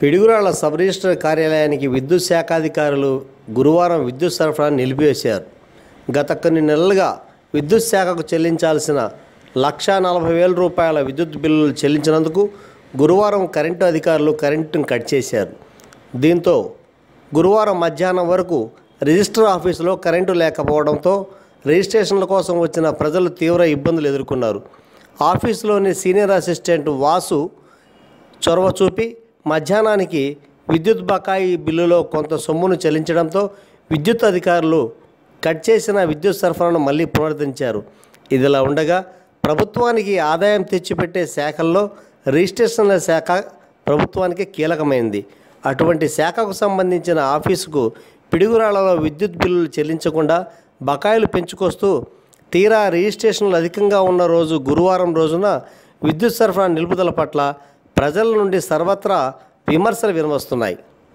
Piduguralla sub register కార్యాలయానికి విద్యుత్ శాఖాధికారులు గురువారం విద్యుత్ సరఫరాను నిలిపివేశారు. గత కొన్ని నెలలుగా విద్యుత్ శాఖకు చెల్లించాల్సిన ₹1,40,000 విద్యుత్ బిల్లులు చెల్లించినందుకు గురువారం కరెంటు అధికారులు కరెంటును కట్ చేశారు. దీంతో గురువారం మధ్యాహ్నం వరకు రిజిస్టర్ ఆఫీసులో కరెంటు లేకపోవడంతో రిజిస్ట్రేషన్ల కోసం వచ్చిన ప్రజలు తీవ్ర ఇబ్బందులు ఎదుర్కొన్నారు. ఆఫీసులోని సీనియర్ అసిస్టెంట్ వాసు చొరవ చూపి మధ్యాహ్నానికి విద్యుత్ బకాయి బిల్లులో కొంత సొమ్మును చెల్లించడంతో విద్యుత్ అధికారులు కట్ చేసిన విద్యుత్ సరఫరాను మళ్లీ పునరుద్ధరించారు. ఇదిలా ఉండగా ప్రభుత్వానికి ఆదాయం తెచ్చిపెట్టే శాఖల్లో రిజిస్ట్రేషన్ల శాఖ ప్రభుత్వానికి కీలకమైంది. అటువంటి శాఖకు సంబంధించిన ఆఫీసుకు పిడుగురాళ్లలో విద్యుత్ బిల్లులు చెల్లించకుండా బకాయిలు పెంచుకొస్తూ తీరా రిజిస్ట్రేషన్లు అధికంగా ఉన్న రోజు గురువారం రోజున విద్యుత్ సరఫరా నిలుపుదల పట్ల ప్రజల నుండి సర్వత్రా విమర్శలు వినవస్తున్నాయి.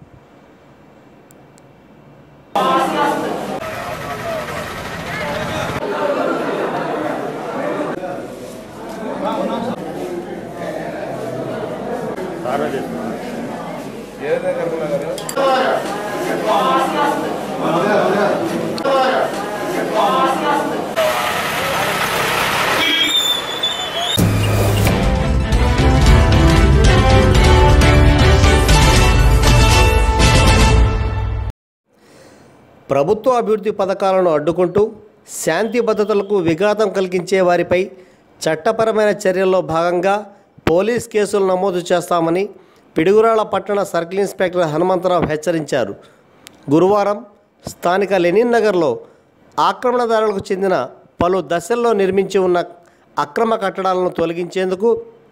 ప్రభుత్వ అభివృద్ధి పథకాలను అడ్డుకుంటూ శాంతి భద్రతలకు విఘాతం కలిగించే వారిపై చట్టపరమైన చర్యల్లో భాగంగా పోలీస్ కేసులు నమోదు చేస్తామని పిడుగురాళ్ల పట్టణ సర్కిల్ ఇన్స్పెక్టర్ హనుమంతరావు హెచ్చరించారు. గురువారం స్థానిక లెనిన్ నగర్లో ఆక్రమణదారులకు చెందిన పలు దశల్లో నిర్మించి ఉన్న అక్రమ కట్టడాలను తొలగించేందుకు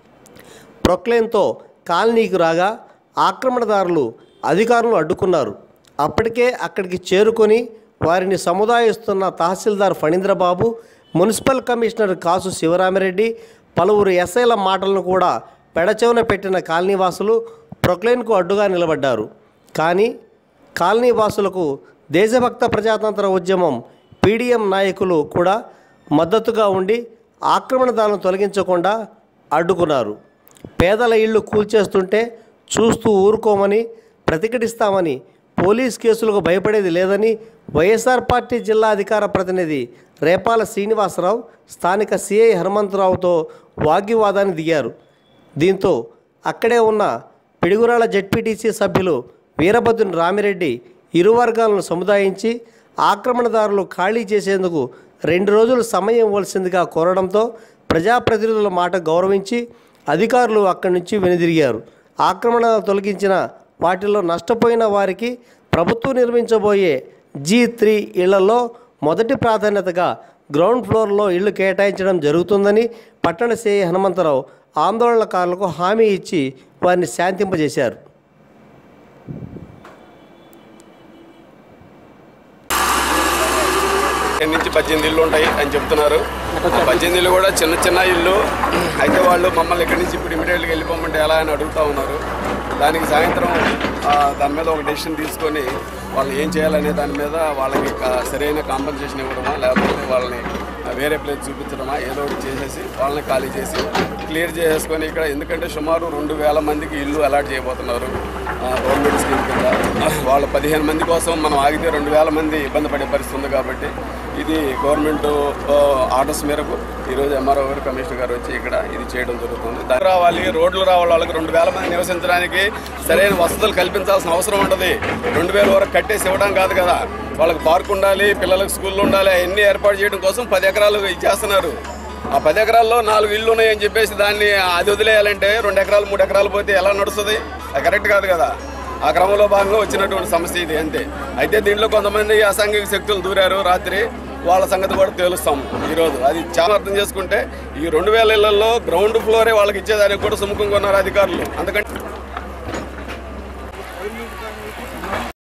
ప్రొక్లైన్తో కాలనీకి రాగా ఆక్రమణదారులు అధికారులను అడ్డుకున్నారు. అప్పటికే అక్కడికి చేరుకొని వారిని సముదాయిస్తున్న తహసీల్దార్ ఫణీంద్రబాబు, మున్సిపల్ కమిషనర్ కాసు శివరామిరెడ్డి, పలువురు ఎస్ఐల మాటలను కూడా పెడచెవున పెట్టిన కాలనీవాసులు ప్రొక్లైన్కు అడ్డుగా నిలబడ్డారు. కానీ కాలనీవాసులకు దేశభక్త ప్రజాతంత్ర ఉద్యమం పీడీఎం నాయకులు కూడా మద్దతుగా ఉండి ఆక్రమణదారులను తొలగించకుండా అడ్డుకున్నారు. పేదల ఇళ్లు కూల్చేస్తుంటే చూస్తూ ఊరుకోమని, ప్రతిఘటిస్తామని, పోలీస్ కేసులకు భయపడేది లేదని వైఎస్ఆర్ పార్టీ జిల్లా అధికార ప్రతినిధి రేపాల శ్రీనివాసరావు స్థానిక సిఐ హనుమంతరావుతో వాగ్వివాదాన్ని దిగారు. దీంతో అక్కడే ఉన్న పిడుగురాళ్ల జెడ్పీటీసీ సభ్యులు వీరభద్రుని రామిరెడ్డి ఇరు వర్గాలను సముదాయించి ఆక్రమణదారులు ఖాళీ చేసేందుకు 2 రోజులు సమయం ఇవ్వాల్సిందిగా కోరడంతో ప్రజాప్రతినిధుల మాట గౌరవించి అధికారులు అక్కడి నుంచి వెనుదిరిగారు. ఆక్రమణ తొలగించిన వాటిల్లో నష్టపోయిన వారికి ప్రభుత్వం నిర్మించబోయే G3 ఇళ్లలో మొదటి ప్రాధాన్యతగా గ్రౌండ్ ఫ్లోర్లో ఇళ్లు కేటాయించడం జరుగుతుందని పట్టణ సిఐ హనుమంతరావు ఆందోళనకారులకు హామీ ఇచ్చి వారిని శాంతింపజేశారు. నుంచి 18 ఇళ్ళు ఉంటాయి అని చెప్తున్నారు. 18 ఇళ్ళు కూడా చిన్న చిన్న ఇళ్ళు అయితే వాళ్ళు మమ్మల్ని ఇక్కడి నుంచి ఇప్పుడు ఇమీడియట్గా వెళ్ళిపోమంటే ఎలా అని అడుగుతూ ఉన్నారు. దానికి సాయంత్రం దాని మీద ఒక డెసిషన్ తీసుకొని వాళ్ళు ఏం చేయాలనే దాని మీద వాళ్ళకి సరైన కాంపన్సేషన్ ఇవ్వడమా లేకపోతే వాళ్ళని వేరే ప్లేస్ చూపించడమా ఏదో ఒకటి చేసేసి వాళ్ళని ఖాళీ చేసి క్లియర్ చేసేసుకొని ఇక్కడ ఎందుకంటే సుమారు 2,000 మందికి ఇల్లు అలాట్ చేయబోతున్నారు గవర్నమెంట్ స్కీమ్ కింద. వాళ్ళు 15 మంది కోసం మనం ఆగితే 2,000 మంది ఇబ్బంది పడే పరిస్థితి ఉంది. కాబట్టి ఇది గవర్నమెంట్ ఆర్డర్స్ మేరకు ఈరోజు ఎంఆర్ఓ గారు, కమిషనర్ గారు వచ్చి ఇక్కడ ఇది చేయడం జరుగుతుంది. దగ్గర రావాలి, రోడ్లు రావాలి, వాళ్ళకి 2,000 మంది నివసించడానికి సరైన వసతులు కల్పించాల్సిన అవసరం ఉంటుంది. 2,000 వరకు కట్టేసి ఇవ్వడం కాదు కదా. వాళ్ళకి పార్క్ ఉండాలి, పిల్లలకు స్కూళ్ళు ఉండాలి, అవన్నీ ఏర్పాటు చేయడం కోసం 10 ఎకరాలు ఇచ్చేస్తున్నారు. ఆ 10 ఎకరాల్లో 4 ఇళ్ళు ఉన్నాయని చెప్పేసి దాన్ని అది వదిలేయాలంటే 2 ఎకరాలు 3 ఎకరాలు పోతే ఎలా నడుస్తుంది? అది కరెక్ట్ కాదు కదా. ఆ క్రమంలో భాగంగా వచ్చినటువంటి సమస్య ఇది అంతే. అయితే దీంట్లో కొంతమంది అసాంఘిక శక్తులు దూరారు రాత్రి, వాళ్ళ సంగతి కూడా తేలుస్తాం ఈరోజు. అది చాలా అర్థం చేసుకుంటే ఈ 2,000 ఇళ్లలో గ్రౌండ్ ఫ్లోరే వాళ్ళకి ఇచ్చేదానికి కూడా సుముఖంగా ఉన్నారు అధికారులు. అందుకంటే